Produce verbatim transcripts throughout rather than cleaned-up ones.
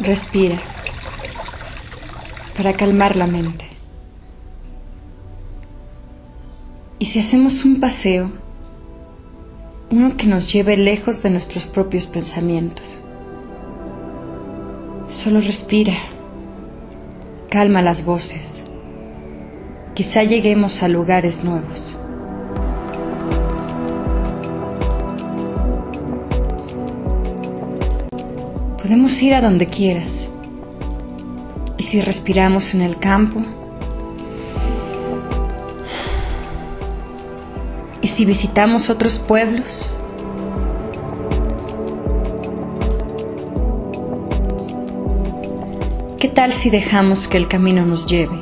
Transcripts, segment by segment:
Respira para calmar la mente. ¿Y si hacemos un paseo, uno que nos lleve lejos de nuestros propios pensamientos? Solo respira, calma las voces. Quizá lleguemos a lugares nuevos. Podemos ir a donde quieras. Y si respiramos en el campo, y si visitamos otros pueblos, ¿qué tal si dejamos que el camino nos lleve?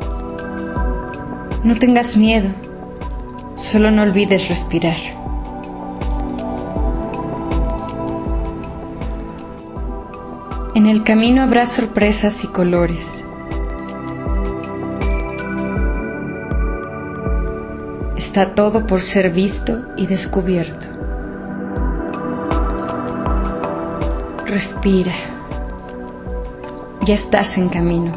No tengas miedo, solo no olvides respirar. En el camino habrá sorpresas y colores. Está todo por ser visto y descubierto. Respira. Ya estás en camino.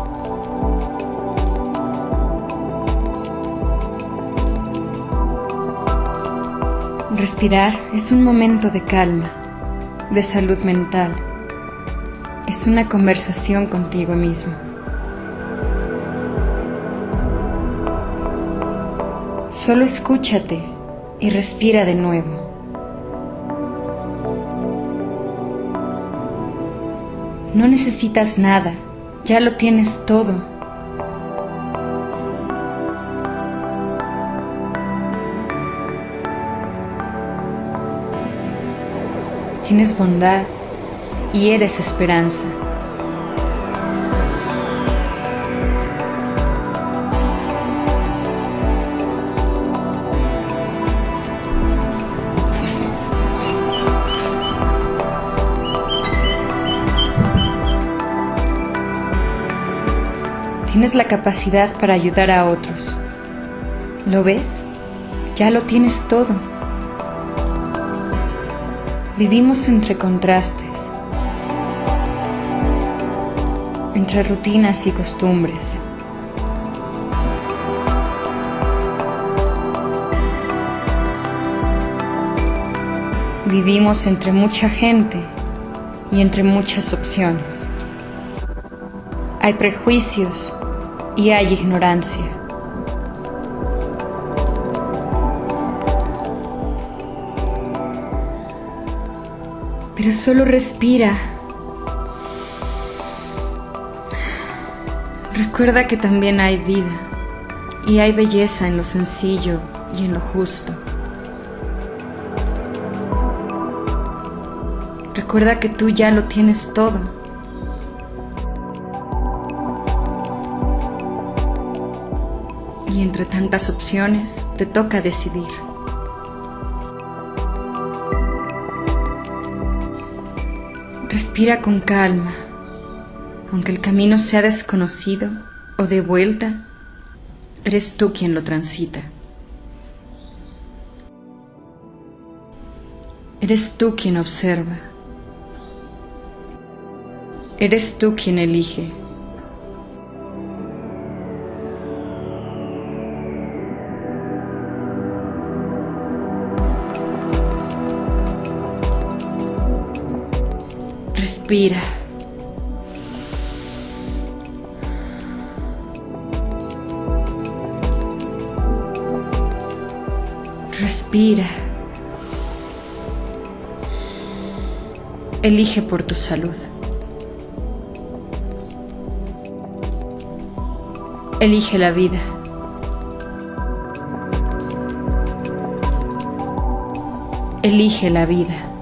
Respirar es un momento de calma, de salud mental. Es una conversación contigo mismo. Solo escúchate y respira de nuevo. No necesitas nada, ya lo tienes todo. Tienes bondad y eres esperanza. Tienes la capacidad para ayudar a otros. ¿Lo ves? Ya lo tienes todo. Vivimos entre contrastes, entre rutinas y costumbres. Vivimos entre mucha gente y entre muchas opciones. Hay prejuicios y hay ignorancia. Pero solo respira. Recuerda que también hay vida y hay belleza en lo sencillo y en lo justo. Recuerda que tú ya lo tienes todo. Y entre tantas opciones te toca decidir. Respira con calma, aunque el camino sea desconocido o de vuelta, eres tú quien lo transita. Eres tú quien observa. Eres tú quien elige. Respira. Respira. Elige por tu salud. Elige la vida. Elige la vida.